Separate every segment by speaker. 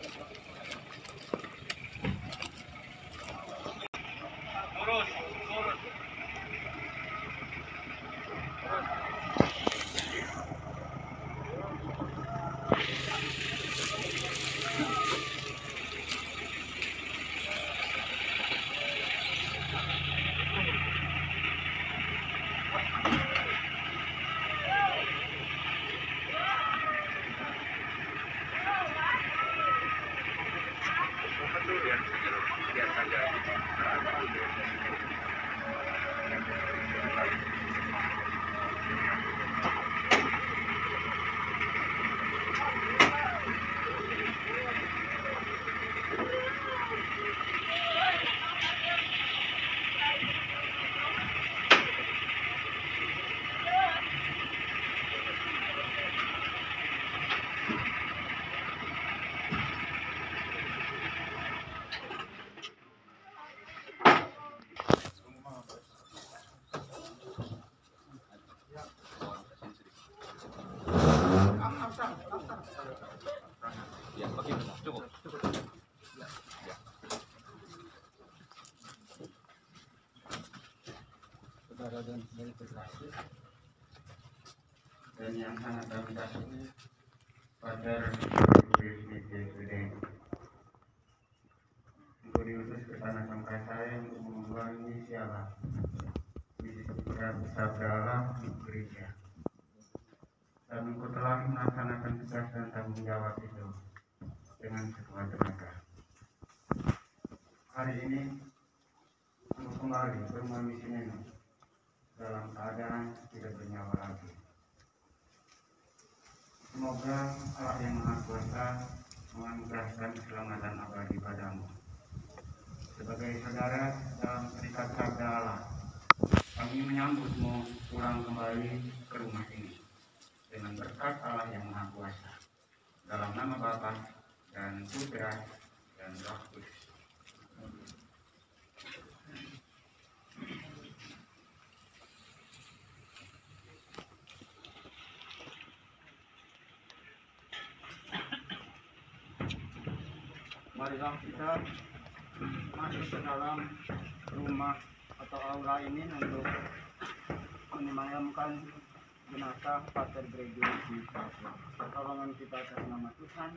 Speaker 1: Ya, bagaimana? Cukup. Saudara dan saudari terkasih, dan yang sangat kami kasihi, Father Presiden, untuk diutus ke tanah Sangkasaya untuk mengembangkan misi Allah, misi sabda Allah untuk gereja. Dan engkau telah melaksanakan tugas dan tanggung jawab itu dengan sekuat tenaga. Hari ini engkau kembali ke rumah misi ini dalam keadaan tidak bernyawa lagi. Semoga Allah yang Maha Kuasa menganugerahkan keselamatan abadi padamu. Sebagai saudara dalam serikat sabda Allah, kami menyambutmu pulang kembali ke rumah ini dengan berkat Allah yang Maha Kuasa, dalam nama Bapa dan Putra dan Roh Kudus. Marilah kita masuk ke dalam rumah atau aula ini untuk menyemayamkan jenazah Pater Gregorius di Papua. Pertolongan kita atas nama Tuhan.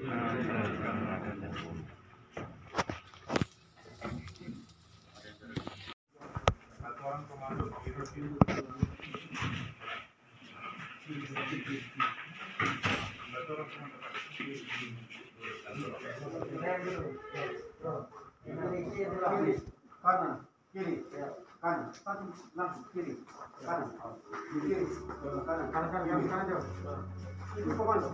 Speaker 2: Kanan, kiri, kanan, langsung kiri, kanan, kiri, kanan, kanan, yang kanan jauh. Itu komando.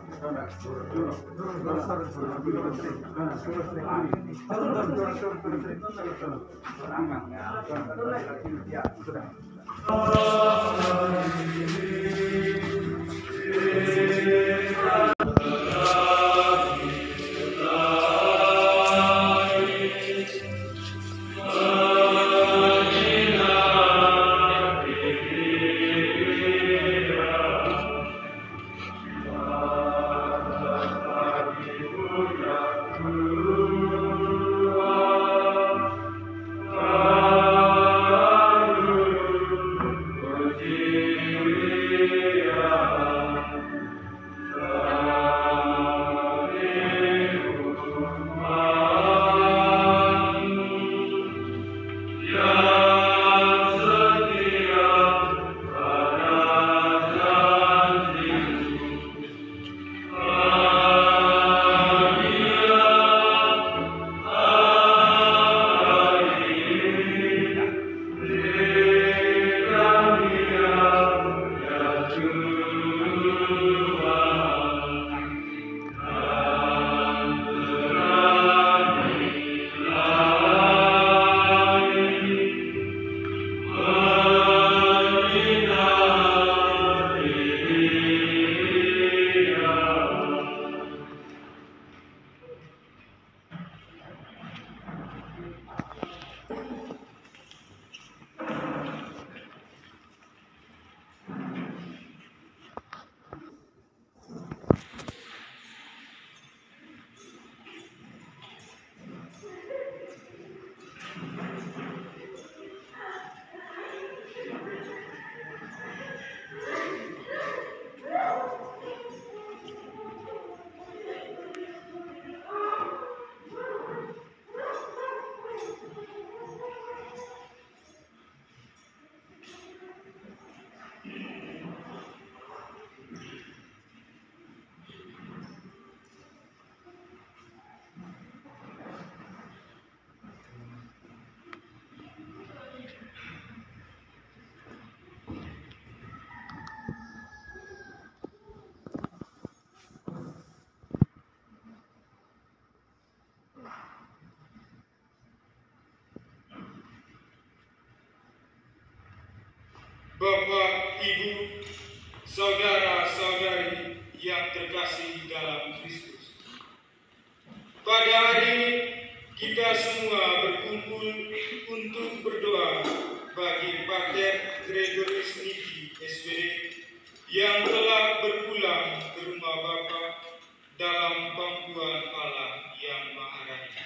Speaker 3: Bapak, Ibu, saudara-saudari yang terkasih dalam Kristus. Pada hari ini kita semua berkumpul untuk berdoa bagi Pater Gregorius Niki SPD yang telah berpulang ke rumah Bapa dalam pangkuan Allah yang Maha Rahim.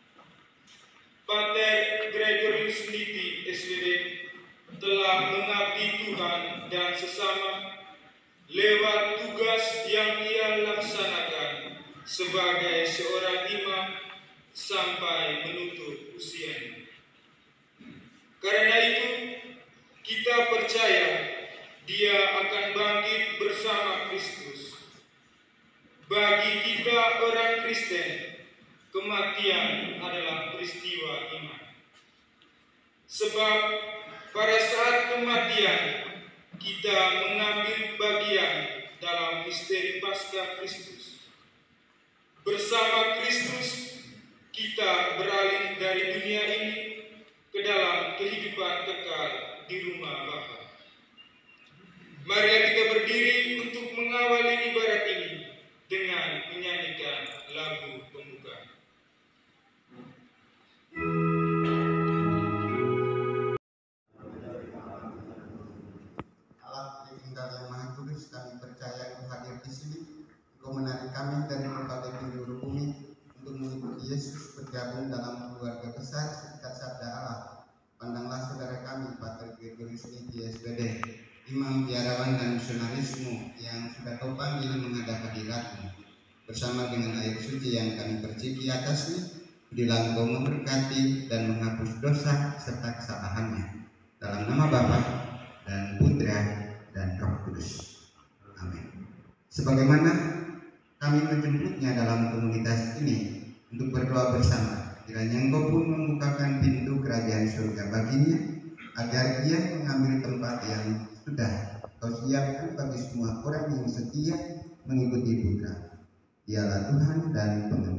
Speaker 3: Pater Gregorius Niki SPD telah mengabdi Tuhan dan sesama lewat tugas yang ia laksanakan sebagai seorang imam sampai menutup usianya. Karena itu, kita percaya dia akan bangkit bersama Kristus. Bagi kita orang Kristen, kematian adalah peristiwa iman. Sebab pada saat kematian, kita mengambil bagian dalam misteri Paskah Kristus. Bersama Kristus, kita beralih dari dunia ini ke dalam kehidupan kekal di rumah Bapa. Mari kita berdiri untuk mengawali ibadat ini dengan menyanyikan lagu pembuka.
Speaker 4: Yang Maha Kudus, kami percaya Engkau hadir di sini. Engkau menarik kami dari berbagai penjuru bumi untuk mengikuti Yesus bergabung dalam keluarga besar Serikat Sabda Allah. Pandanglah saudara kami, Pater Gregorius Niki SPD, imam biarawan dan misionarismu yang sudah Kau panggil menghadap hadirat-Mu. Bersama dengan air suci yang kami perciki atasnya, berilah Engkau memberkati dan menghapus dosa serta kesalahannya. Dalam nama Bapa dan Putra dan Roh Kudus. Amin. Sebagaimana kami menjemputnya dalam komunitas ini untuk berdoa bersama, kiranya Engkau pun membukakan pintu kerajaan surga baginya, agar ia mengambil tempat yang sudah Kau siapkan bagi semua orang yang setia mengikuti Putra. Dialah Tuhan dan Pengenalan